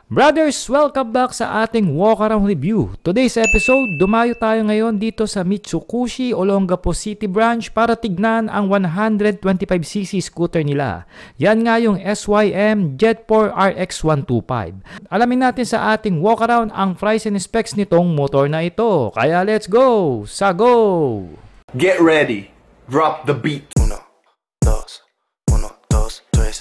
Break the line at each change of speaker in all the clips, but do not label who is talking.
Brothers, welcome back sa ating walk around review. Today's episode, dumayo tayo ngayon dito sa Mitsukushi, Olongapo City branch para tignan ang 125cc scooter nila. Yan nga yung SYM Jet4 RX125. Alamin natin sa ating walk around ang price and specs nitong motor na ito. Kaya let's go! Sa go!
Get ready. Drop the beat.
Uno, dos, tres.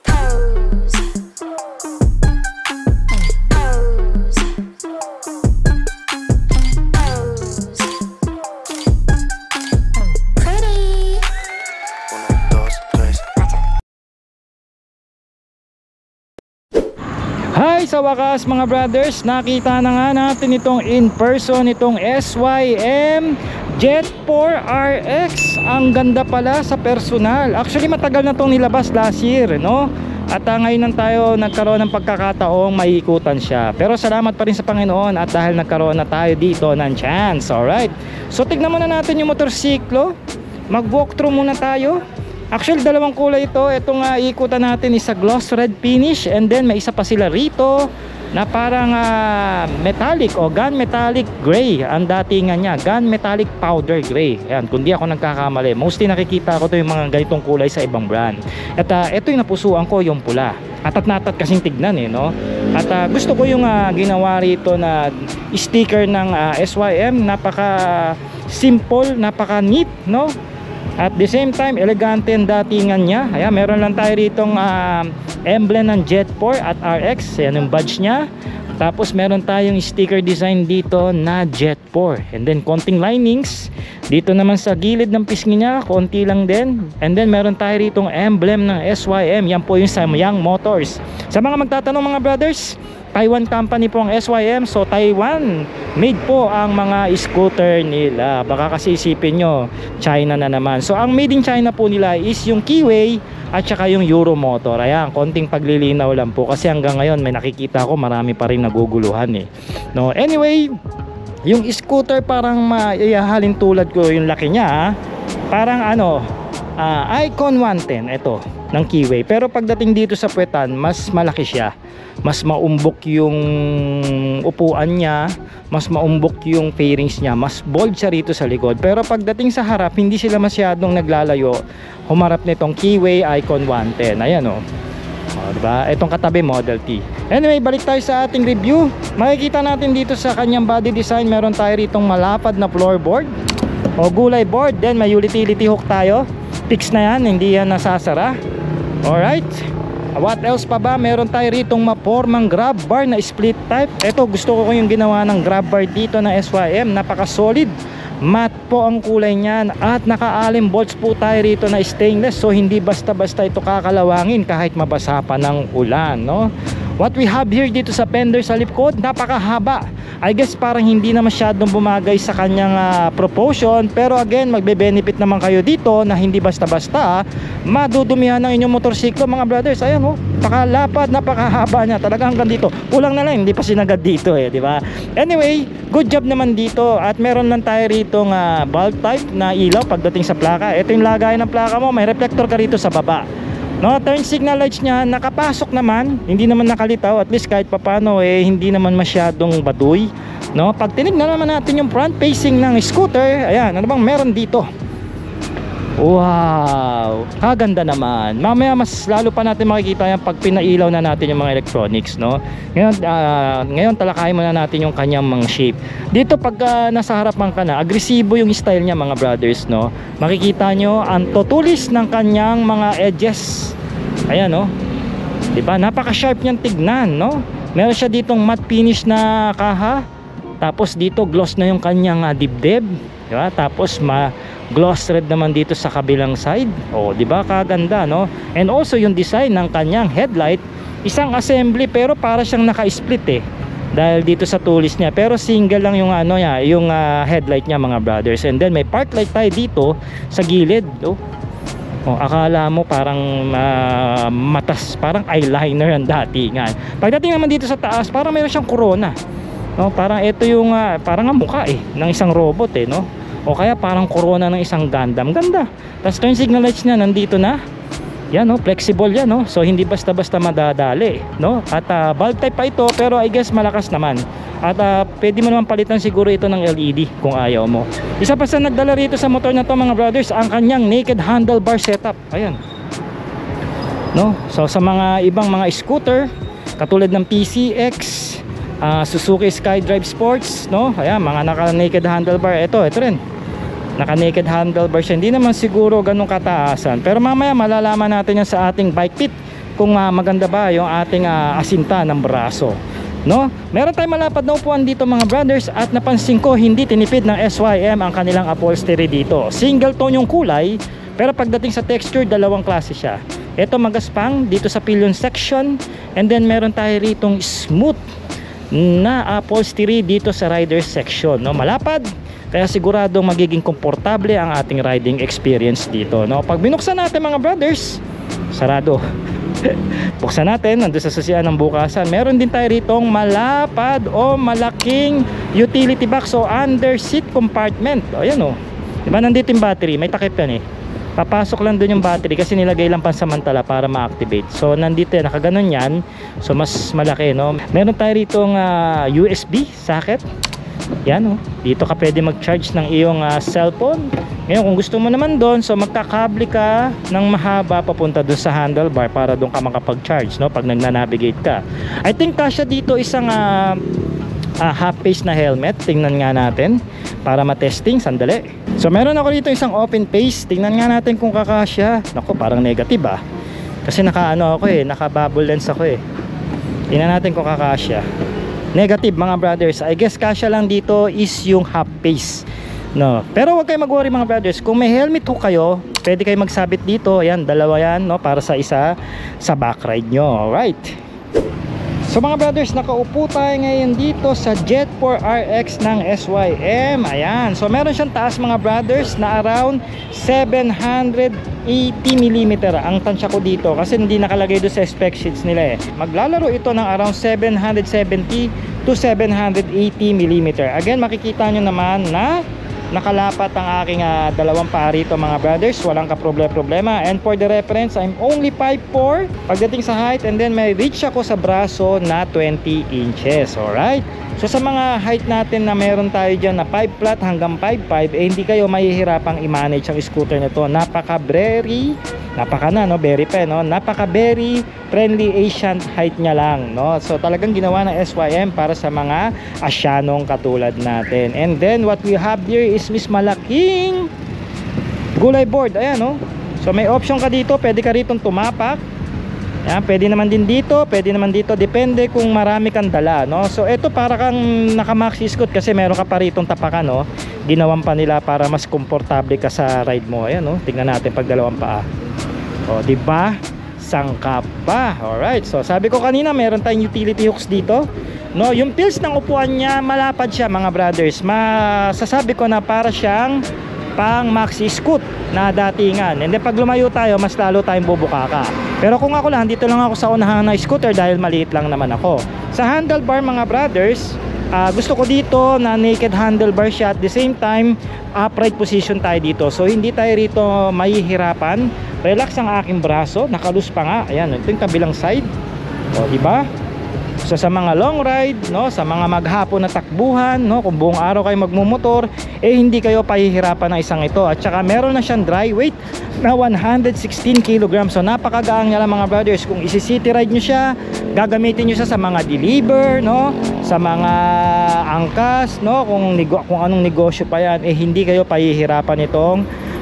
Hi! Sa wakas mga brothers, nakita na nga natin itong in person, itong SYM Jet4 RX. Ang ganda pala sa personal. Actually matagal na itong nilabas last year, no? At ngayon lang tayo nagkaroon ng pagkakataong maiikutan siya. Pero salamat pa rin sa Panginoon at dahil nagkaroon na tayo dito ng chance. Alright, so tignan muna natin yung motorsiklo. Mag walkthrough muna tayo. Actually dalawang kulay ito. Itong ikutan natin is a gloss red finish, and then may isa pa sila rito na parang metallic o gun metallic gray ang datingan niya, gun metallic powder gray. Ayan, kung di ako nagkakamali, mostly nakikita ko to yung mga ganitong kulay sa ibang brand. At ito yung napusuan ko, yung pula. Atat-natat kasing tignan no? At gusto ko yung ginawa rito na sticker ng SYM. Napaka simple, napaka neat, no? At the same time, elegante ang datingan niya. Ayan, meron lang tayo ritong emblem ng Jet4 at RX. Ayan yung badge niya. Tapos meron tayong sticker design dito na Jet4. And then konting linings. Dito naman sa gilid ng pisngi niya, konti lang din. And then meron tayo ritong emblem ng SYM. Yan po yung Samyang Motors. Sa mga magtatanong mga brothers, Taiwan company po ang SYM. So Taiwan made po ang mga scooter nila. Baka kasi isipin nyo China na naman. So ang made in China po nila is yung Keyway at saka yung Euromotor. Ayan, konting paglilinaw lang po kasi hanggang ngayon may nakikita ko marami pa rin naguguluhan no? Anyway, yung scooter parang maihahalin tulad ko yung laki niya. Parang Icon 110 ito ng Keyway. Pero pagdating dito sa puwetan, mas malaki siya. Mas maumbok yung upuan niya, mas maumbok yung fairings niya, mas bold siya rito sa likod. Pero pagdating sa harap, hindi sila masyadong naglalayo humarap nitong Keyway Icon 110. Ayan diba? Itong katabi Model T. Anyway, balik tayo sa ating review. Makikita natin dito sa kanyang body design, meron tayo ritong malapad na floorboard o gulay board. Then may utility hook tayo. Fix na yan, hindi yan nasasara. Alright, what else pa ba? Meron tayo ritong mapormang grab bar na split type. Ito, gusto ko yung ginawa ng grab bar dito na SYM. Napaka solid, matte po ang kulay niyan. At naka-allen bolts po tayo rito na stainless. So hindi basta-basta ito kakalawangin kahit mabasa pa ng ulan, no? What we have here dito sa fender sa likod, napakahaba. I guess parang hindi na masyadong bumagay sa kanyang proportion. Pero again, magbe-benefit naman kayo dito na hindi basta-basta madudumihan ng inyong motorsiklo mga brothers. Ayan napakalapad, napakahaba niya. Talaga hanggang dito. Kulang na lang, hindi pa sinagad dito di ba? Anyway, good job naman dito. At meron lang tayo rito bulb type na ilaw pagdating sa plaka. Ito yung lagay ng plaka mo, may reflector ka rito sa baba. No, turn signal lights niya nakapasok naman, hindi naman nakalitaw, at least kahit papano hindi naman masyadong baduy, no? Pag tinignan naman natin yung front facing ng scooter, ayan, ano bang meron dito? Wow, kaganda naman. Mamaya mas lalo pa natin makikita yan pag pinailaw na natin yung mga electronics, no? Ngayon talakayin muna natin yung kanyang mga shape. Dito pag nasa harapan ka na, agresibo yung style niya mga brothers, no? Makikita nyo ang tutulis ng kanyang mga edges. Ayan, no? Diba? Napaka sharp niyang tignan, no? Meron siya ditong matte finish na kaha. Tapos dito gloss na yung kanyang dibdib, diba? Tapos gloss red naman dito sa kabilang side. Diba? Kaganda, no? And also yung design ng kanyang headlight, isang assembly pero para siyang naka-split dahil dito sa tulis niya. Pero single lang yung yung headlight niya mga brothers. And then may park light tayo dito sa gilid. Akala mo parang matas, parang eyeliner ang datingan. Pagdating naman dito sa taas, parang mayroon siyang corona, no? Parang ito yung parang mukha ng isang robot no? O kaya parang corona ng isang Gundam. Ganda. Tapos turn signal lights niya nandito na. Yan no, flexible yan no. So hindi basta-basta madadali, no? At bulb type pa ito, pero I guess malakas naman. At pwede mo naman palitan siguro ito ng LED kung ayaw mo. Isa pa sa nagdala rito sa motor na to mga brothers, ang kanyang naked handlebar setup. Ayan. No? So sa mga ibang mga scooter katulad ng PCX, Suzuki SkyDrive Sports, no? Ayan, mga naka naked handlebar. Ito rin. Naka naked handlebar siya. Hindi naman siguro ganun kataasan, pero mamaya malalaman natin yan sa ating bike pit kung maganda ba yung ating asinta ng braso, no? Meron tayong malapad na upuan dito mga brothers, at napansin ko hindi tinipid ng SYM ang kanilang upholstery dito. Single tone yung kulay, pero pagdating sa texture dalawang klase siya. Ito magaspang dito sa pillion section, and then meron tayo ritong smooth na upholstery dito sa rider section, no? Malapad, kaya siguradong magiging komportable ang ating riding experience dito, no? Pag binuksan natin mga brothers, sarado. Buksan natin, nandun sa sasian ng bukasan, meron din tayo ritong malapad o malaking utility box o under seat compartment. O yan o, diba nandito yung battery, may takip yan eh. Papasok lang dun yung battery kasi nilagay lang pansamantala para ma-activate. So nandito yan, nakaganon yan. So mas malaki, no? Meron tayo ritong USB socket. Yan oh. Dito ka pwede mag-charge ng iyong cellphone. Ngayon kung gusto mo naman doon, so magkakable ka ng mahaba papunta doon sa handlebar para doon ka makapag-charge, no? Pag nagna-navigate ka. I think kasya dito isang half face na helmet. Tingnan nga natin para matesting. Sandali. So meron ako dito isang open face. Tingnan nga natin kung kakasya. Naku, parang negative kasi naka bubble lens ako eh. Tingnan natin kung kakasya. Negative mga brothers. I guess kasya lang dito is yung half face, no? Pero wag kayo mag-worry mga brothers. Kung may helmet ho kayo, pwede kayo magsabit dito. Ayan, dalawa yan, no? Para sa isa sa back ride nyo. Alright. So mga brothers, nakaupo tayo ngayon dito sa Jet 4 RX ng SYM. Ayan. So meron siyang taas mga brothers na around 780mm ang tansya ko dito kasi hindi nakalagay doon sa spec sheets nila eh. Maglalaro ito ng around 770 to 780mm. Again, makikita nyo naman na nakalapat ang aking dalawang paa rito mga brothers, walang kaproblema. And for the reference, I'm only 5'4" pagdating sa height, and then may reach ako sa braso na 20 inches. Alright, so sa mga height natin na meron tayo dyan na 5 flat hanggang 5'5", hindi kayo mahihirapang i-manage ang scooter nito. Very friendly Asian height niya lang, no? So talagang ginawa ng SYM para sa mga Asyanong katulad natin. And then what we have here is malaking gulay board. Ayan, no? So may option ka dito, pwede ka ritong tumapak. Ayan, pwede naman din dito, pwede naman dito, depende kung marami kang dala, no? So ito para kang naka-maxi scoot kasi meron ka pa ritong tapakan, no? Ginawan pa nila para mas komportable ka sa ride mo. Ayan, no? Tingnan natin pag dalawang paa. O, diba? Sangkap pa. Alright, so sabi ko kanina meron tayong utility hooks dito, no? Yung pills ng upuan niya malapad siya mga brothers. Masasabi ko na para siyang pang maxi scoot na datingan. And then pag lumayo tayo, mas lalo tayong bubukaka. Pero kung ako lang, dito lang ako sa unahan na scooter dahil maliit lang naman ako. Sa handlebar mga brothers, gusto ko dito na naked handlebar siya, at the same time upright position tayo dito. So hindi tayo rito mahihirapan. Relax ang aking braso, nakalus pa nga. Ayan, ito yung kabilang side. O, diba? So sa mga long ride, no, sa mga maghapon na takbuhan, no, kung buong araw kayo magmumotor, hindi kayo pahihirapan ng isang ito. At saka meron na siyang dry weight na 116 kg. So napakagaang niya lang mga brothers. Kung isi-city ride nyo siya, gagamitin nyo siya sa mga deliver, no, sa mga angkas, no, kung anong negosyo pa yan, hindi kayo pahihirapan itong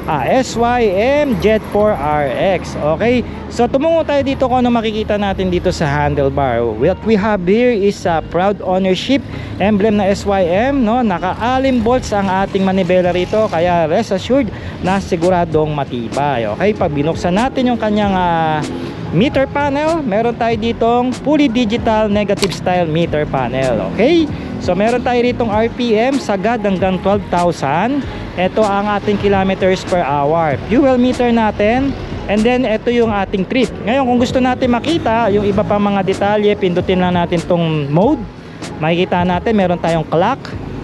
SYM Jet 4 RX. Okay, so tumungo tayo dito kung ano makikita natin dito sa handlebar. What we have here is a proud ownership emblem na SYM, no? Naka-alim bolts ang ating manibela rito, kaya rest assured na siguradong matibay. Okay, pag binuksan natin yung kanyang meter panel, meron tayo ditong fully digital negative style meter panel. Okay, so meron tayo ritong RPM sagad hanggang 12,000. Ito ang ating kilometers per hour. Fuel meter natin. And then ito yung ating trip. Ngayon kung gusto natin makita yung iba pang mga detalye, pindutin lang natin tong mode. Makikita natin meron tayong clock.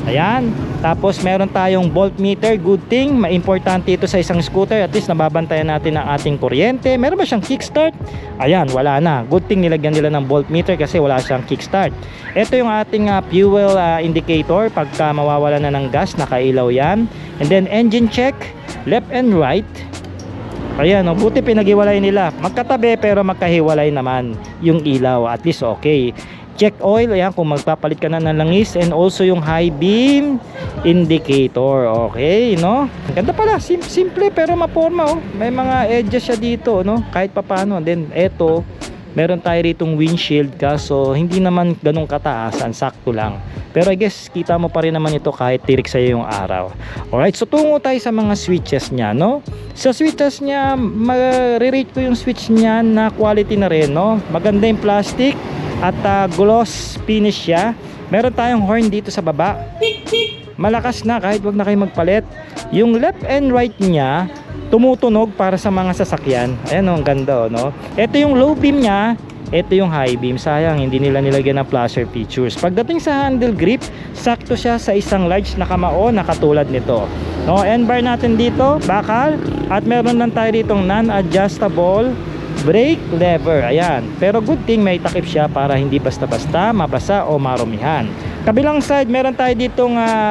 Ayan. Tapos meron tayong voltmeter, good thing, importante ito sa isang scooter, at least nababantayan natin ang ating kuryente. Meron ba siyang kickstart? Ayan, wala na. Good thing nilagyan nila ng voltmeter kasi wala siyang kickstart. Ito yung ating fuel indicator, pagka mawawala na ng gas, nakailaw yan. And then engine check, left and right. Ayan, buti pinaghiwalay nila. Magkatabi pero magkahiwalay naman yung ilaw, at least okay. Check oil, ayan, kung magpapalit ka na ng langis, and also yung high beam indicator. Okay, no? Ganda pala, simple pero maporma, oh. May mga edges siya dito, no? Kahit papaano. Then eto, meron tayo ritong windshield, kaso hindi naman ganun kataasan, sakto lang. Pero I guess kita mo pa rin naman ito kahit tirik sa'yo yung araw. Alright, so tungo tayo sa mga switches niya, no? Sa switches niya, ma-rate ko yung switch niya na quality na rin, no? Maganda yung plastic at gloss finish siya. Meron tayong horn dito sa baba, malakas na kahit wag na kayo magpalit. Yung left and right niya tumutunog para sa mga sasakyan. Ayan, ang ganda, no? Ito yung low beam niya, ito yung high beam. Sayang hindi nila nilagyan ng flasher features. Pagdating sa handle grip, sakto siya sa isang large na kamao na katulad nito, no? End bar natin dito, bakal, at meron lang tayo ditong non-adjustable brake lever. Ayan, pero good thing may takip siya para hindi basta-basta mabasa o marumihan. Kabilang side, meron tayo ditong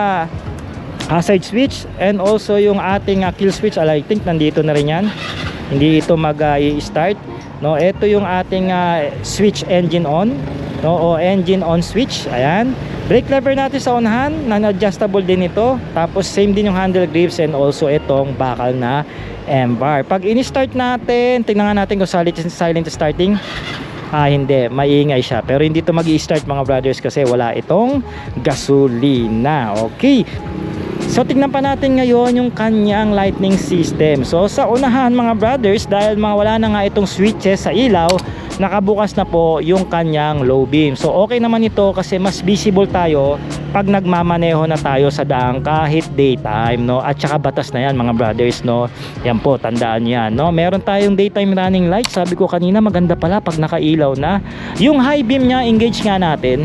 hazard switch, and also yung ating kill switch. I think nandito na rin yan, hindi ito mag-i-start, no? Ito yung ating switch engine on, no? O engine on switch. Ayan, brake lever natin sa unahan, non-adjustable din ito. Tapos same din yung handle grips, and also itong bakal na M-bar. Pag ini-start natin, tingnan nga natin kung silent starting. Hindi, maingay siya, pero hindi ito mag-i-start mga brothers kasi wala itong gasolina. Okay, so tingnan pa natin ngayon yung kanyang lightning system. So sa unahan mga brothers, dahil wala na nga itong switches sa ilaw, nakabukas na po yung kanyang low beam. So okay naman ito kasi mas visible tayo pag nagmamaneho na tayo sa daan kahit daytime, no? At saka batas na yan mga brothers, no? Yan po, tandaan yan, no? Meron tayong daytime running light. Sabi ko kanina, maganda pala pag nakailaw na. Yung high beam niya, engage nga natin.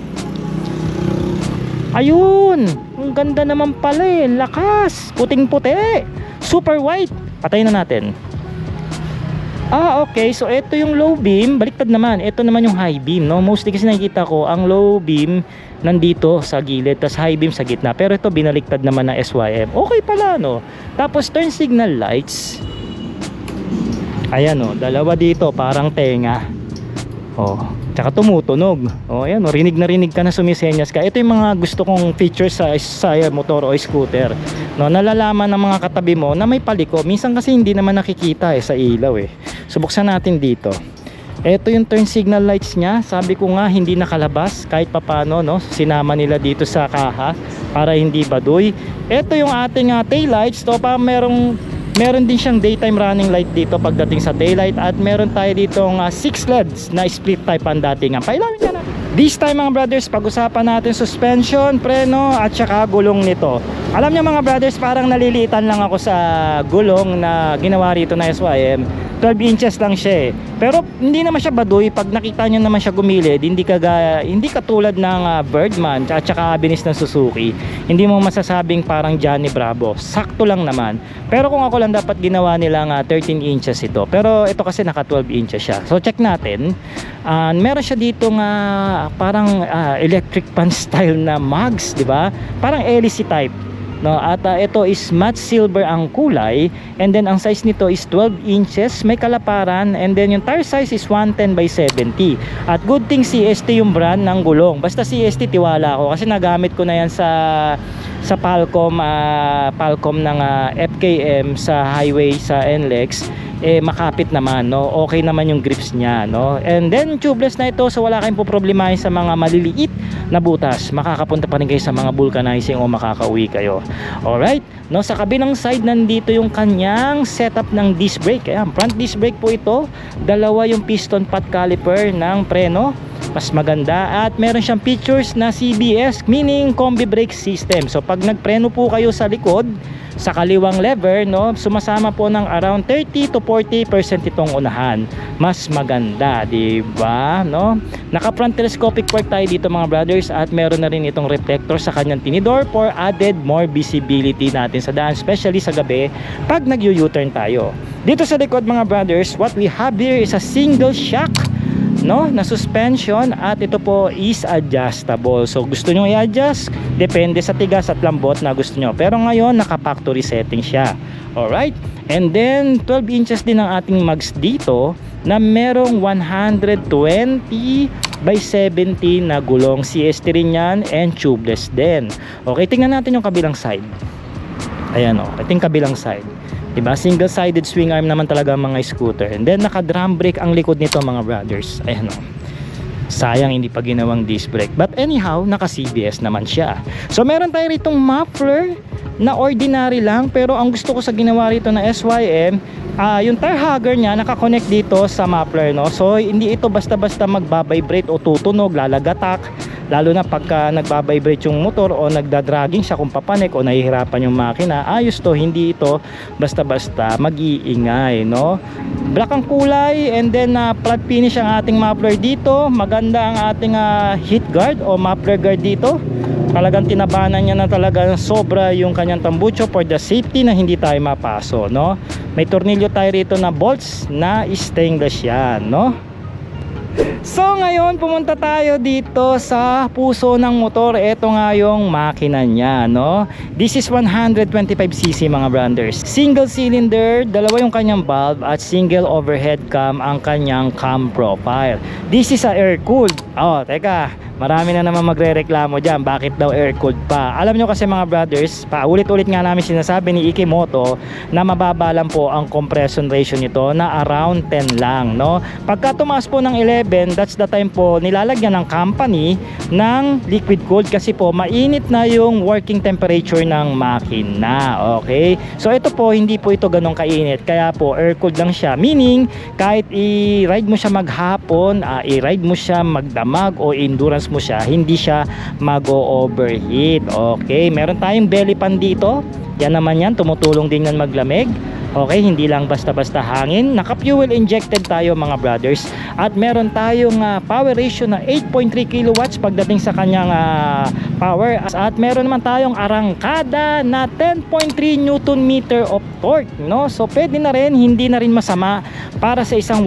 Ayun, ang ganda naman pala eh. Lakas, puting puti, super white. Patayin na natin. Okay, so ito yung low beam, baliktad naman. Ito naman yung high beam, no? Mostly kasi nakikita ko ang low beam nandito sa gilid, tas high beam sa gitna. Pero ito binaliktad naman ng SYM. Okay pala, no? Tapos turn signal lights. Ayan, no? Dalawa dito, parang tenga. Tsaka tumutunog. Ayan, no? Rinig na rinig ka na, sumisenyas ka. Ito yung mga gusto kong features sa motor o scooter, no? Nalalaman ng mga katabi mo na may paliko. Minsan kasi hindi naman nakikita sa ilaw eh. So buksan natin dito. Ito yung turn signal lights niya. Sabi ko nga hindi nakalabas kahit papano, no? Sinama nila dito sa kaha para hindi baduy. Ito yung ating tail lights. To pa meron din siyang daytime running light dito pagdating sa daylight, at meron tayo ditong 6 LEDs na split type ang dating. Pailawin niya na. This time mga brothers, pag-usapan natin suspension, preno at saka gulong nito. Alam niyo mga brothers, parang naliliitan lang ako sa gulong na ginawa rito na SYM. 12 inches lang siya eh. Pero hindi naman siya baduy. Pag nakita nyo naman siya gumilid, hindi katulad ng Birdman at saka Abinis ng Suzuki. Hindi mo masasabing parang Johnny Bravo. Sakto lang naman. Pero kung ako lang, dapat ginawa nilang 13 inches ito. Pero ito kasi naka 12 inches siya. So check natin. Meron siya dito parang electric pan style na mugs, di ba? Parang LEC type, no? At ito is matte silver ang kulay, and then ang size nito is 12 inches, may kalaparan, and then yung tire size is 110/70. At good thing CST yung brand ng gulong. Basta CST, tiwala ako kasi nagamit ko na yan sa Palcom ng FKM sa highway sa NLEX. Makapit naman, no? Okay naman yung grips niya, no? And then tubeless na ito, so wala kayong poproblemahin sa mga maliliit na butas. Makakapunta pa rin kayo sa mga vulcanizing o makakauwi kayo. Alright, no? Sa kabilang side, nandito yung kanyang setup ng disc brake. Ayan, front disc brake po ito. Dalawa yung piston pot caliper ng preno. mas maganda. At meron siyang features na CBS, meaning combi brake system. So pag nagpreno po kayo sa likod, sa kaliwang lever, no, sumasama po ng around 30 to 40% itong unahan. Mas maganda, di ba? No? Naka front telescopic port tayo dito mga brothers, at meron na rin itong reflector sa kanyang tinidor for added more visibility natin sa daan, especially sa gabi pag nag-U-turn tayo. Dito sa likod mga brothers, what we have here is a single shock, no, na suspension, at ito po is adjustable. So gusto nyo i-adjust, depende sa tigas at lambot na gusto nyo, pero ngayon naka factory setting siya. Alright, and then 12 inches din ang ating mags dito, na merong 120 by 70 na gulong. CST rin yan, and tubeless din. Okay, tingnan natin yung kabilang side. Ayan o, ito yung kabilang side. Diba? Single-sided swing arm naman talaga ang mga scooter. And then naka-drum brake ang likod nito mga brothers. Ayan o. Sayang hindi pa ginawang disc brake. But anyhow, naka-CBS naman siya. So meron tayo ritong muffler na ordinary lang. Pero ang gusto ko sa ginawa rito na SYM, yung tire hugger niya naka-connect dito sa muffler. No? So hindi ito basta-basta magbabibrate o tutunog, lalagatak. Lalo na pagka nagbabibrate yung motor o nagdadragging siya kung papanik o nahihirapan yung makina, ayos to, hindi ito basta-basta mag-iingay, no? Black ang kulay, and then flat finish ang ating muffler dito. Maganda ang ating heat guard o muffler guard dito. Talagang tinabanan niya na talaga sobra yung kanyang tambucho for the safety na hindi tayo mapaso, no? May tornilyo tayo rito na bolts na stainless yan, no? So ngayon pumunta tayo dito sa puso ng motor. Ito nga yung makina niya, no? This is 125cc mga brothers. Single cylinder, dalawa yung kanyang valve, at single overhead cam ang kanyang cam profile. This is a air cooled. Oh, teka, marami na naman magre-reklamo dyan, bakit daw air cooled pa? Alam nyo kasi mga brothers, paulit-ulit nga namin sinasabi ni Ikimoto na mababa lang po ang compression ratio nito, na around 10 lang, no? Pagka tumaas po ng 11, that's the time po nilalagyan ng company ng liquid cooled, kasi po mainit na yung working temperature ng makina. Okay, so ito po, hindi po ito ganun kainit, kaya po air cooled lang siya, meaning kahit i-ride mo siya maghapon, i-ride mo siya magdamag o endurance mo siya, hindi siya mag-overheat. Okay, meron tayong belly fan dito, yan naman yan, tumutulong din yan maglamig. Okay, hindi lang basta-basta hangin. Naka-fuel injected tayo mga brothers. At meron tayong power ratio na 8.3 kilowatts pagdating sa kanyang power. At meron naman tayong arangkada na 10.3 Newton meter of torque, no? So pwede na rin, hindi na rin masama para sa isang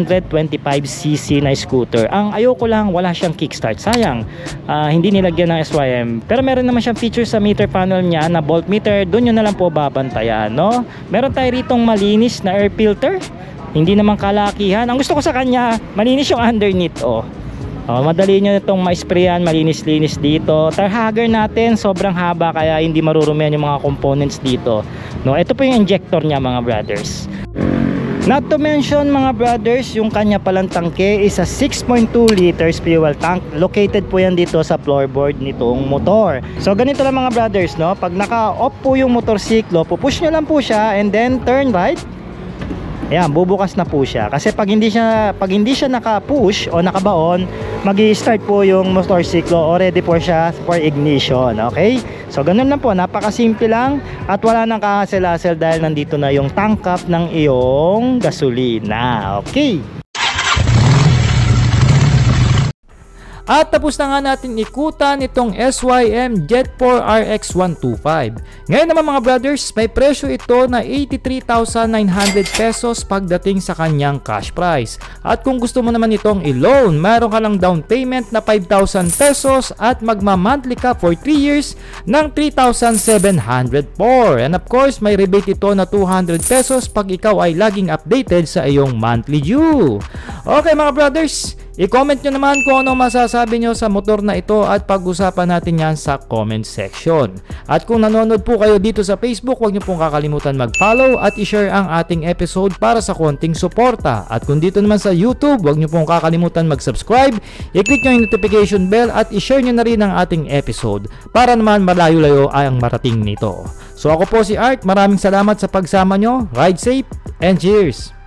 125cc na scooter. Ang ayoko lang, wala siyang kickstart. Sayang, hindi nilagyan ng SYM. Pero meron naman siyang feature sa meter panel niya na voltmeter. Doon nyo na lang po babantayan, no? Meron tayo itong malinis na air filter, hindi naman kalakihan. Ang gusto ko sa kanya, malinis yung underneath. Madali nyo itong ma-sprayan, malinis-linis dito. Tire hugger natin sobrang haba, kaya hindi marurumihan yung mga components dito, no? Ito po yung injector niya mga brothers. Not to mention mga brothers, yung kanya palang tangke is a 6.2 liters fuel tank. Located po yan dito sa floorboard nitong motor. So ganito lang mga brothers, no? Pag naka-off po yung motorsiklo, pupush nyo lang po siya and then turn right. Ayan, bubukas na po siya. Kasi pag hindi siya naka-push o nakabaon, magi-start po yung motorsiklo o ready po siya for ignition. Okay? So ganun lang po, napakasimple lang at wala nang kahasel-hasel dahil nandito na yung tank cap ng iyong gasolina. Okay? At tapos na nga natin ikutan itong SYM Jet 4 RX 125. Ngayon naman mga brothers, may presyo ito na 83,900 pesos pagdating sa kanyang cash price. At kung gusto mo naman itong i-loan, mayroon ka lang down payment na 5,000 pesos at magma-monthly ka for 3 years ng 3,704. And of course, may rebate ito na 200 pesos pag ikaw ay laging updated sa iyong monthly due. Okay mga brothers, i-comment nyo naman kung ano masasabi nyo sa motor na ito at pag-usapan natin yan sa comment section. At kung nanonood po kayo dito sa Facebook, huwag nyo pong kakalimutan mag-follow at i-share ang ating episode para sa konting suporta. At kung dito naman sa YouTube, huwag nyo pong kakalimutan mag-subscribe, i-click nyo yung notification bell at i-share nyo na rin ang ating episode para naman malayo-layo ang marating nito. So ako po si Art, maraming salamat sa pagsama nyo, ride safe and cheers!